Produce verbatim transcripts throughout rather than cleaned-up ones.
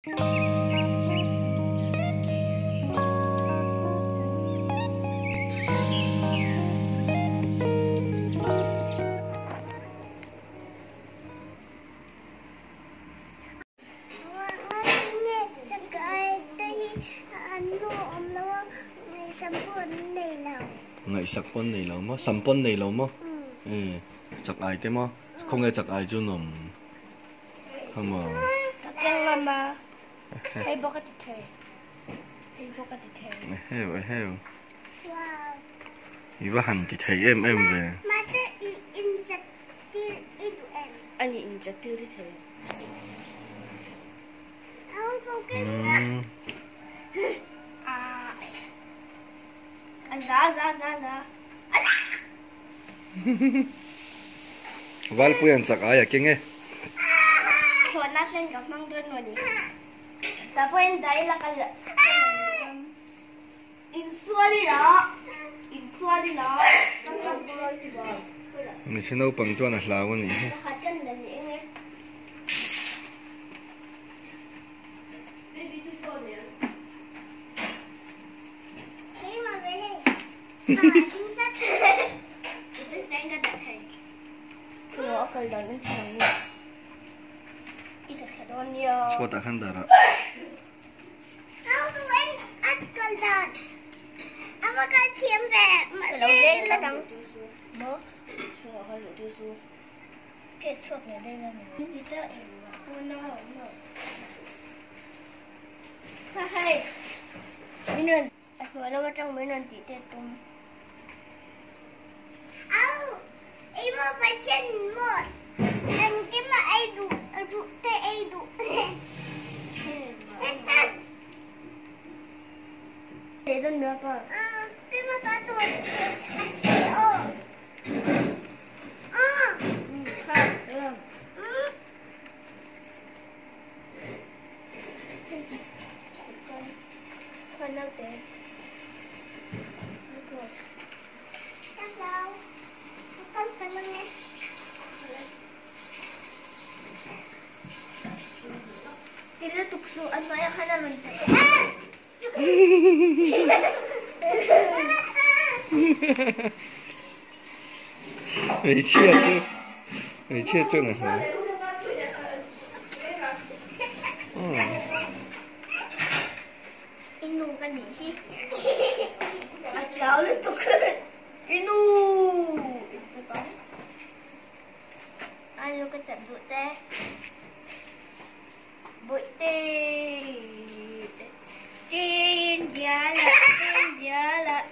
ngày sắp bốn này lâu mà sắm bốn này lâu mà ừ chặt ai thế mà không nghe chặt ai chứ nằm không mà ยังมาให้บอกกันเถอะให้บอกกันเถอะ heo heo 이거 한 개 되게 em em về 맛을 인자 띠도 em 아니 인자 띠를 돼 아우 고개 음 아 자자자자 val puyan chặt ai à kinh nghe chua nát lên gặp mang đơn rồi đi ta phải đấy là cái in xua đi đó in xua đi đó nó làm rồi thì bỏ mình sẽ nấu bằng cho là lao cái này hạt chân là gì nghe thế mà về đây chính xác Just đang cái đặt thầy nó cần đón đến trường nữa ít là đón nhiều chua ta khăn đara a우 tụi em ăn cơm đòn ăn vào cái thiếm về mà đầu sẽ tiên là cái đắng bố xuống ở lũ tiêu su cái chuột này đây là mình đi tới em nó nó ha hay mình nên vừa nó trong mình nên chỉ để tung a우 ibu bacain mur dan kima aidu aidu te aidu để tôi nữa cơ ah kima ka tu oh ah ha được con đâu thế tak tahu bukan senangnya Tidak tuksuan saya kana loncat. mấy chia chứ mấy chia cho này hả Inu kan ni sih. Kau le tuk. Inu. Itu kan. Anu ke chặt bụi te. Bụi te. Trên giá là trên giá là.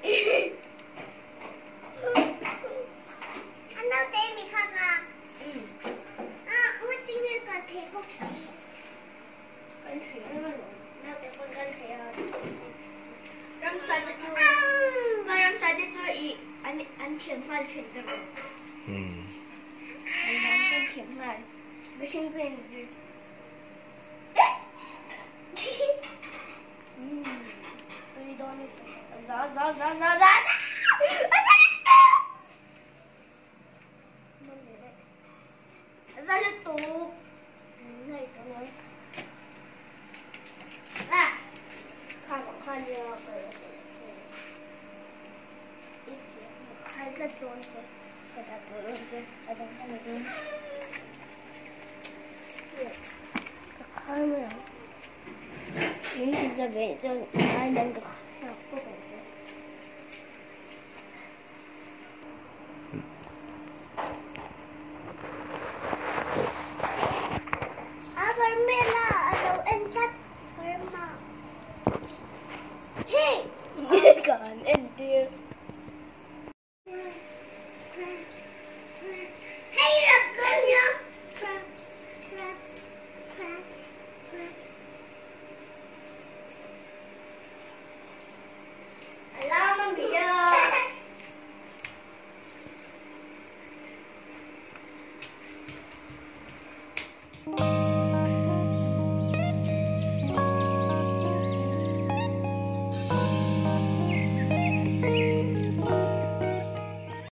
anh đâu tên mình khắc à à mất tiếng như cả thế phục sĩ Con khỉ nó luôn. Nó cái con con khỉ à. Ram sai đi chú. Và ram sai đi chú ý anh anh thiền phan chuyển được. ừ Anh đang con thiền phan. Với sinh viên rồi. Tôi đo lên. Gió gió gió gió gió. Ra lên tủ này tao nói à khai bằng khai nhiều ít khai cái tuần rồi cái đặt tuần rồi cái đặt khai này tuần khai mà những cái giờ về cho ai đang được